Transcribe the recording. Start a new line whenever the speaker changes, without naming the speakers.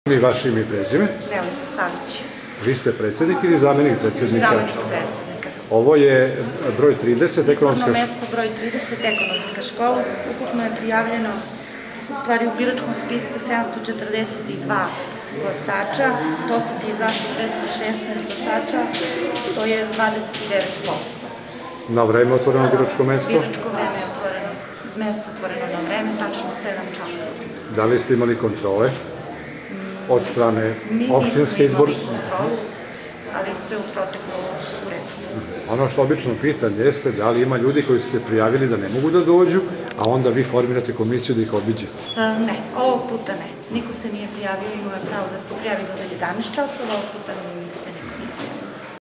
I vaše ime i prezime?
Nelica Savić.
Vi ste predsjednik ili zamenik predsjednika?
Zamenik predsjednika.
Ovo je broj 30, ekonomska...
Izborno mesto broj 30, ekonomska škola. Ukupno je prijavljeno, u stvari u biračkom spisku 742 glasača, do sad je izašlo 216 glasača, to je 29%.
Na vreme otvoreno biračko mesto?
Biračko vreme je otvoreno, mesto je otvoreno na vreme, tačno 7 časova.
Da li ste imali kontrole od strane opštinske izbor?
Mi nismo imali kontrolu, ali sve u proteklu u redu.
Ono što obično pitan jeste da li ima ljudi koji su se prijavili da ne mogu da dođu, a onda vi formirate komisiju da ih obiđete.
Ne, ovog puta ne. Niko se nije prijavio, imao je pravo da se prijavi do 11 časova, ovog puta se